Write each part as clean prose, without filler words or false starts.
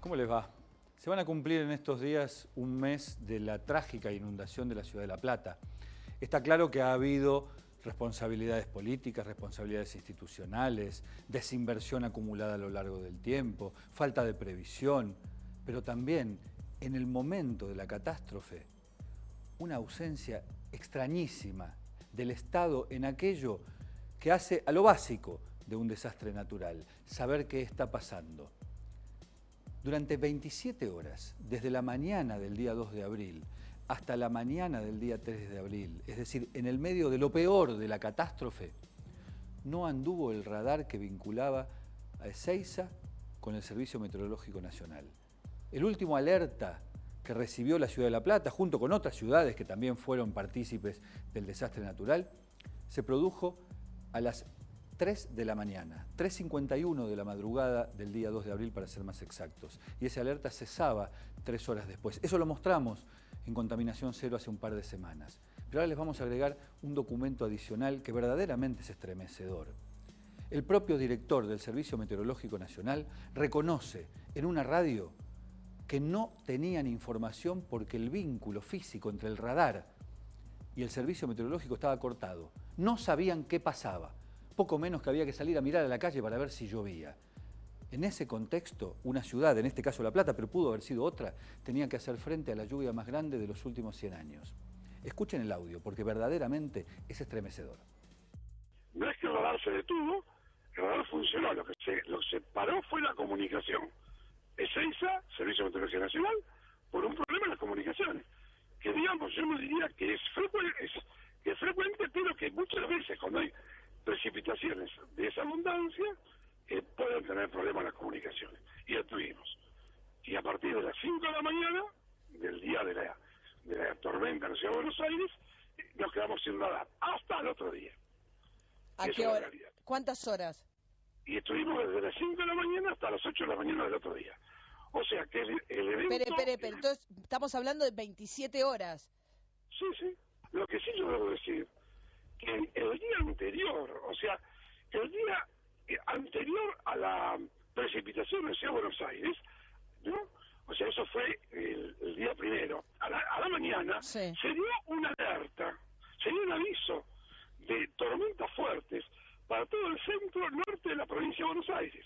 ¿Cómo les va? Se van a cumplir en estos días un mes de la trágica inundación de la ciudad de La Plata. Está claro que ha habido responsabilidades políticas, responsabilidades institucionales, desinversión acumulada a lo largo del tiempo, falta de previsión, pero también en el momento de la catástrofe, una ausencia extrañísima del Estado en aquello que hace a lo básico de un desastre natural, saber qué está pasando. Durante 27 horas, desde la mañana del día 2 de abril hasta la mañana del día 3 de abril, es decir, en el medio de lo peor de la catástrofe, no anduvo el radar que vinculaba a Ezeiza con el Servicio Meteorológico Nacional. El último alerta que recibió la ciudad de La Plata, junto con otras ciudades que también fueron partícipes del desastre natural, se produjo a las 3 de la mañana, 3:51 de la madrugada del día 2 de abril para ser más exactos. Y esa alerta cesaba 3 horas después. Eso lo mostramos en Contaminación Cero hace un par de semanas. Pero ahora les vamos a agregar un documento adicional que verdaderamente es estremecedor. El propio director del Servicio Meteorológico Nacional reconoce en una radio que no tenían información porque el vínculo físico entre el radar y el Servicio Meteorológico estaba cortado. No sabían qué pasaba. Poco menos que había que salir a mirar a la calle para ver si llovía. En ese contexto, una ciudad, en este caso La Plata, pero pudo haber sido otra, tenía que hacer frente a la lluvia más grande de los últimos 100 años. Escuchen el audio, porque verdaderamente es estremecedor. No es que el radar se detuvo, el radar funcionó, lo que se paró fue la comunicación. Ezeiza, Servicio Meteorológico Nacional, por un problema en las comunicaciones, que digamos, yo no diría que es frecuente, pero que muchas veces cuando hay precipitaciones de esa abundancia pueden tener problemas en las comunicaciones. Y ya tuvimos. Y a partir de las 5 de la mañana, del día de la tormenta en la ciudad de Buenos Aires, nos quedamos sin radar hasta el otro día. ¿A qué hora? ¿Cuántas horas? Y estuvimos desde las 5 de la mañana hasta las 8 de la mañana del otro día. O sea que el evento... Espere, entonces estamos hablando de 27 horas. Sí. Lo que sí yo debo decir, que el día anterior, o sea, el día anterior a la precipitación en la ciudad de Buenos Aires, ¿no? O sea, eso fue el día primero. A la mañana sí. Se dio una alerta, se dio un aviso de tormentas fuertes para todo el centro norte de la provincia de Buenos Aires.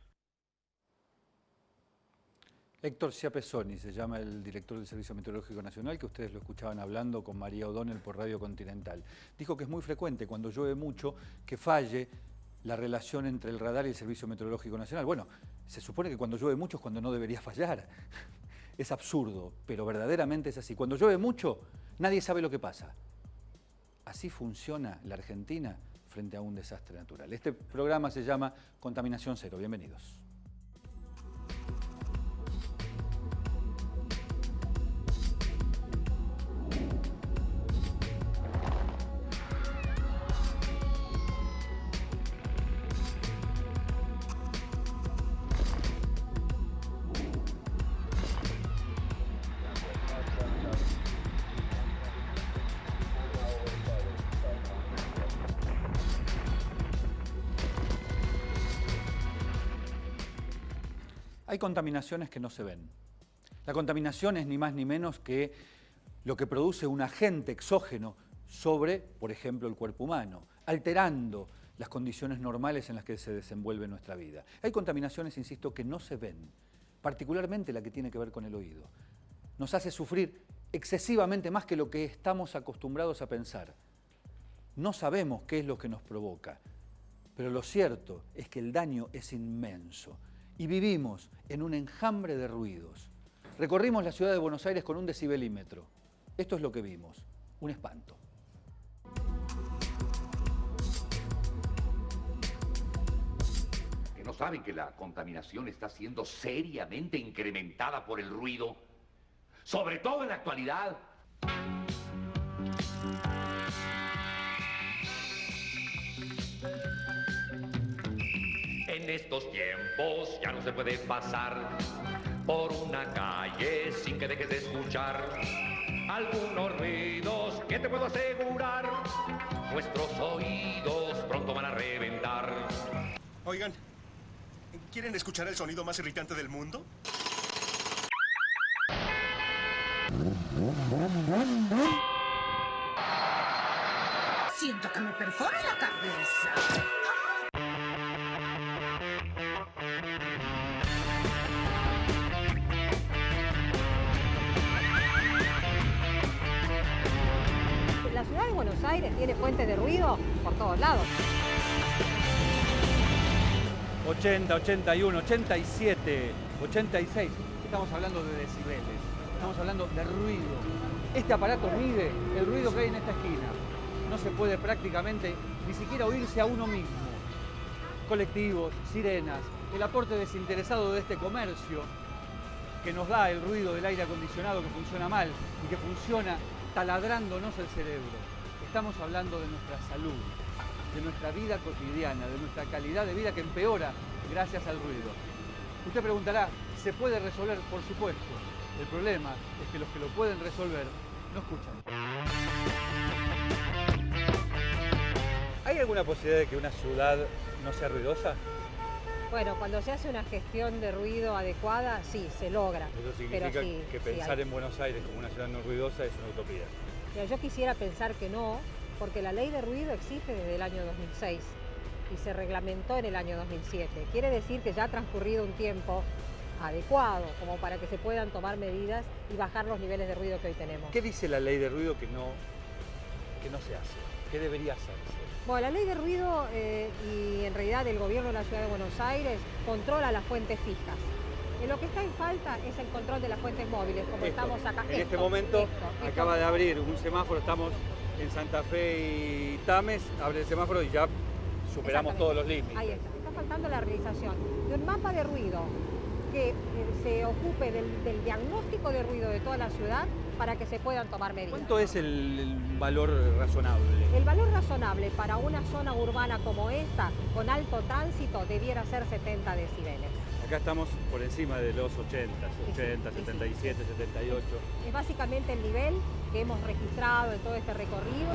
Héctor Ciapesoni se llama el director del Servicio Meteorológico Nacional, que ustedes lo escuchaban hablando con María O'Donnell por Radio Continental. Dijo que es muy frecuente cuando llueve mucho que falle la relación entre el radar y el Servicio Meteorológico Nacional. Bueno, se supone que cuando llueve mucho es cuando no debería fallar. Es absurdo, pero verdaderamente es así. Cuando llueve mucho, nadie sabe lo que pasa. Así funciona la Argentina frente a un desastre natural. Este programa se llama Contaminación Cero. Bienvenidos. Hay contaminaciones que no se ven. La contaminación es ni más ni menos que lo que produce un agente exógeno sobre, por ejemplo, el cuerpo humano, alterando las condiciones normales en las que se desenvuelve nuestra vida. Hay contaminaciones, insisto, que no se ven, particularmente la que tiene que ver con el oído. Nos hace sufrir excesivamente más que lo que estamos acostumbrados a pensar. No sabemos qué es lo que nos provoca, pero lo cierto es que el daño es inmenso. Y vivimos en un enjambre de ruidos. Recorrimos la ciudad de Buenos Aires con un decibelímetro. Esto es lo que vimos, un espanto. ¿Que no saben que la contaminación está siendo seriamente incrementada por el ruido? Sobre todo en la actualidad. En estos tiempos ya no se puede pasar por una calle sin que dejes de escuchar algunos ruidos que te puedo asegurar, nuestros oídos pronto van a reventar. Oigan, ¿quieren escuchar el sonido más irritante del mundo? Siento que me perfora la cabeza. La ciudad de Buenos Aires tiene fuentes de ruido por todos lados. 80, 81, 87, 86. Estamos hablando de decibeles, estamos hablando de ruido. Este aparato mide el ruido que hay en esta esquina. No se puede prácticamente ni siquiera oírse a uno mismo. Colectivos, sirenas, el aporte desinteresado de este comercio que nos da el ruido del aire acondicionado que funciona mal y que funciona taladrándonos el cerebro. Estamos hablando de nuestra salud, de nuestra vida cotidiana, de nuestra calidad de vida que empeora gracias al ruido. Usted preguntará, ¿se puede resolver? Por supuesto. El problema es que los que lo pueden resolver no escuchan. ¿Hay alguna posibilidad de que una ciudad no sea ruidosa? Bueno, cuando se hace una gestión de ruido adecuada, sí, se logra. Eso significa que pensar en Buenos Aires como una ciudad no ruidosa es una utopía. Mira, yo quisiera pensar que no, porque la ley de ruido existe desde el año 2006 y se reglamentó en el año 2007. Quiere decir que ya ha transcurrido un tiempo adecuado como para que se puedan tomar medidas y bajar los niveles de ruido que hoy tenemos. ¿Qué dice la ley de ruido que no se hace? ¿Qué debería hacerse? Bueno, la ley de ruido y en realidad el gobierno de la Ciudad de Buenos Aires controla las fuentes fijas. Lo que está en falta es el control de las fuentes móviles, como estamos acá. En este momento acaba de abrir un semáforo, estamos en Santa Fe y Tames, abre el semáforo y ya superamos todos los límites. Ahí está faltando la realización de un mapa de ruido que se ocupe del diagnóstico de ruido de toda la ciudad para que se puedan tomar medidas. ¿Cuánto es el valor razonable? El valor razonable para una zona urbana como esta, con alto tránsito, debiera ser 70 decibeles. Acá estamos por encima de los 80, 77, 78. Es básicamente el nivel que hemos registrado en todo este recorrido.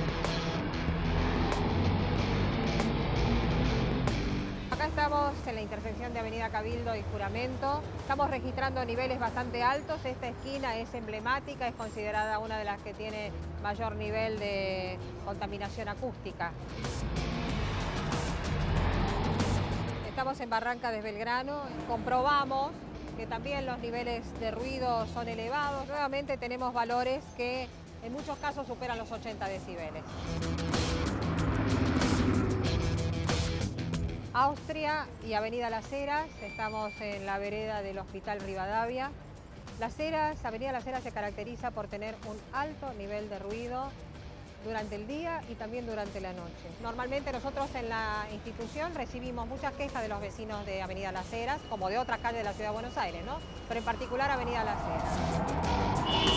Acá estamos en la intersección de Avenida Cabildo y Juramento. Estamos registrando niveles bastante altos. Esta esquina es emblemática, es considerada una de las que tiene mayor nivel de contaminación acústica. Estamos en Barranca de Belgrano, comprobamos que también los niveles de ruido son elevados. Nuevamente tenemos valores que en muchos casos superan los 80 decibeles. Austria y Avenida Las Heras, estamos en la vereda del Hospital Rivadavia. Avenida Las Heras se caracteriza por tener un alto nivel de ruido durante el día y también durante la noche. Normalmente nosotros en la institución recibimos muchas quejas de los vecinos de Avenida Las Heras, como de otras calles de la Ciudad de Buenos Aires, ¿no? Pero en particular Avenida Las Heras.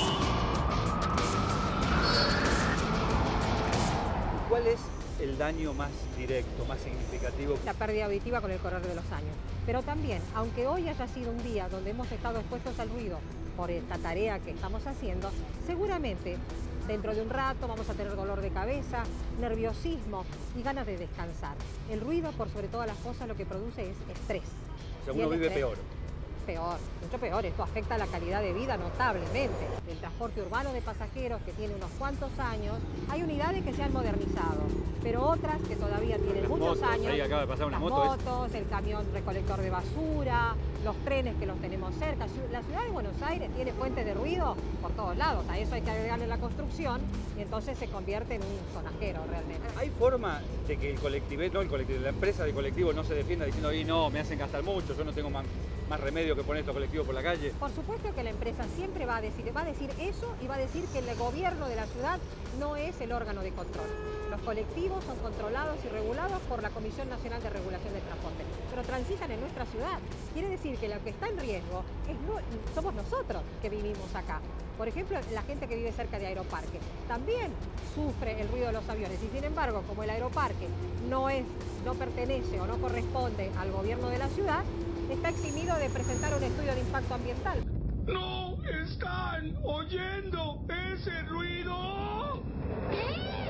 ¿Cuál es el daño más directo, más significativo? La pérdida auditiva con el correr de los años. Pero también, aunque hoy haya sido un día donde hemos estado expuestos al ruido por esta tarea que estamos haciendo, seguramente dentro de un rato vamos a tener dolor de cabeza, nerviosismo y ganas de descansar. El ruido, por sobre todas las cosas, lo que produce es estrés. O sea, uno vive peor. Peor, mucho peor. Esto afecta la calidad de vida notablemente. El transporte urbano de pasajeros, que tiene unos cuantos años, hay unidades que se han modernizado, pero otras que todavía tienen las muchos motos, años. Ahí acaba de pasar una las moto. motos, el camión recolector de basura, los trenes que los tenemos cerca. La ciudad de Buenos Aires tiene fuentes de ruido por todos lados. A eso hay que agregarle la construcción y entonces se convierte en un sonajero realmente. ¿Hay forma de que la empresa de colectivo no se defienda diciendo, no, me hacen gastar mucho, yo no tengo más remedio que poner estos colectivos por la calle? Por supuesto que la empresa siempre va a decir eso y va a decir que el gobierno de la ciudad no es el órgano de control. Los colectivos son controlados y regulados por la Comisión Nacional de Regulación de Transporte, pero transitan en nuestra ciudad. Quiere decir que lo que está en riesgo somos nosotros que vivimos acá. Por ejemplo, la gente que vive cerca de Aeroparque también sufre el ruido de los aviones y sin embargo, como el Aeroparque no pertenece o no corresponde al gobierno de la ciudad, está eximido de presentar un estudio de impacto ambiental. ¿No están oyendo ese ruido? ¿Qué?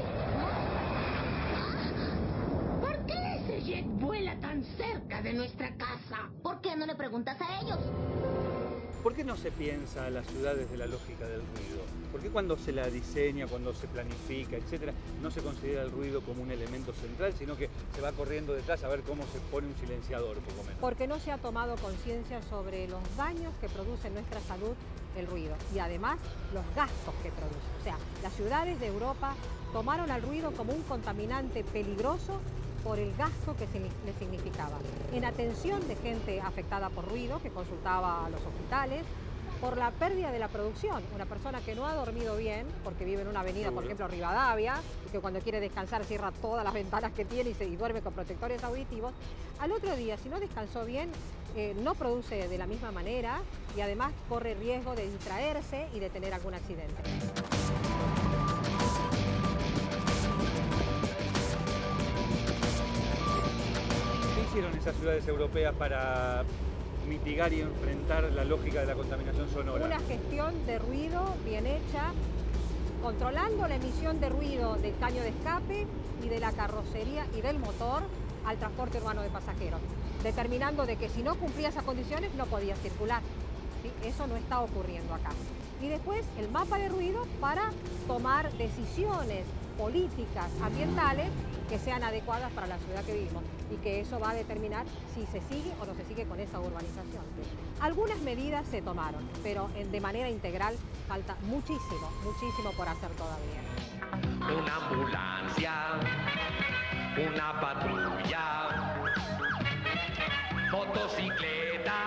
¿Por qué ese jet vuela tan cerca de nuestra casa? ¿Por qué no le preguntas a ellos? ¿Por qué no se piensa a la ciudad desde la lógica del ruido? ¿Por qué cuando se la diseña, cuando se planifica, etcétera, no se considera el ruido como un elemento central, sino que se va corriendo detrás a ver cómo se pone un silenciador, por lo menos? Porque no se ha tomado conciencia sobre los daños que produce en nuestra salud el ruido y además los gastos que produce. O sea, las ciudades de Europa tomaron al ruido como un contaminante peligroso por el gasto que le significaba. En atención de gente afectada por ruido, que consultaba a los hospitales, por la pérdida de la producción. Una persona que no ha dormido bien, porque vive en una avenida, por ejemplo, Rivadavia, y que cuando quiere descansar cierra todas las ventanas que tiene y duerme con protectores auditivos, al otro día, si no descansó bien, no produce de la misma manera y además corre riesgo de distraerse y de tener algún accidente. ¿Qué hicieron esas ciudades europeas para mitigar y enfrentar la lógica de la contaminación sonora? Una gestión de ruido bien hecha, controlando la emisión de ruido del caño de escape y de la carrocería y del motor al transporte urbano de pasajeros, determinando de que si no cumplía esas condiciones no podía circular. ¿Sí? Eso no está ocurriendo acá. Y después el mapa de ruido para tomar decisiones políticas ambientales que sean adecuadas para la ciudad que vivimos y que eso va a determinar si se sigue o no se sigue con esa urbanización. Algunas medidas se tomaron, pero de manera integral falta muchísimo, muchísimo por hacer todavía. Una ambulancia, una patrulla, motocicleta.